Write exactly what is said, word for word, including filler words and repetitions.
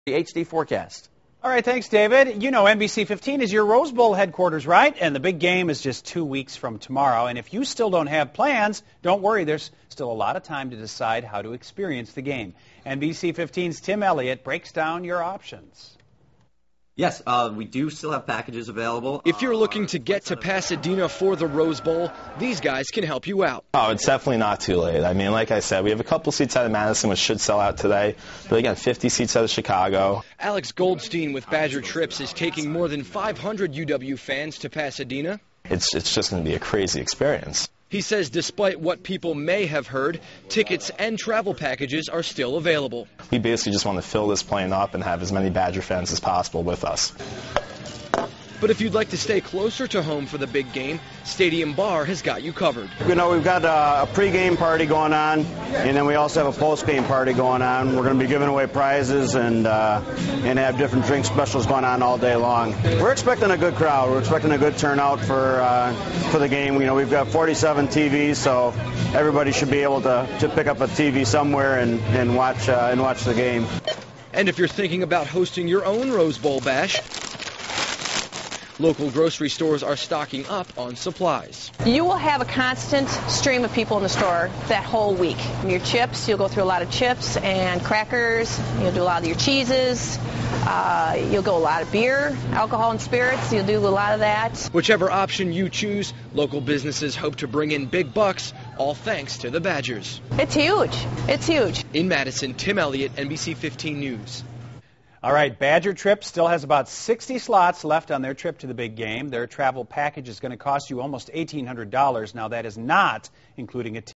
The H D forecast. All right, thanks, David. You know N B C fifteen is your Rose Bowl headquarters, right? And the big game is just two weeks from tomorrow. And if you still don't have plans, don't worry. There's still a lot of time to decide how to experience the game. N B C fifteen's Tim Elliott breaks down your options. Yes, uh, we do still have packages available. If you're looking to get to Pasadena for the Rose Bowl, these guys can help you out. Oh, it's definitely not too late. I mean, like I said, we have a couple seats out of Madison, which should sell out today. But again, fifty seats out of Chicago. Alex Goldstein with Badger Trips is taking more than five hundred U W fans to Pasadena. It's, it's just going to be a crazy experience. He says despite what people may have heard, tickets and travel packages are still available. We basically just want to fill this plane up and have as many Badger fans as possible with us. But if you'd like to stay closer to home for the big game, Stadium Bar has got you covered. You know, we've got a, a pre-game party going on, and then we also have a post-game party going on. We're going to be giving away prizes and uh, and have different drink specials going on all day long. We're expecting a good crowd. We're expecting a good turnout for uh, for the game. You know, we've got forty-seven T Vs, so everybody should be able to, to pick up a T V somewhere and and watch uh, and watch the game. And if you're thinking about hosting your own Rose Bowl bash, local grocery stores are stocking up on supplies. You will have a constant stream of people in the store that whole week. Your chips, you'll go through a lot of chips and crackers. You'll do a lot of your cheeses. Uh, you'll go a lot of beer, alcohol and spirits. You'll do a lot of that. Whichever option you choose, local businesses hope to bring in big bucks, all thanks to the Badgers. It's huge. It's huge. In Madison, Tim Elliott, N B C fifteen News. All right, Badger Trip still has about sixty slots left on their trip to the big game. Their travel package is going to cost you almost eighteen hundred dollars. Now, that is not including a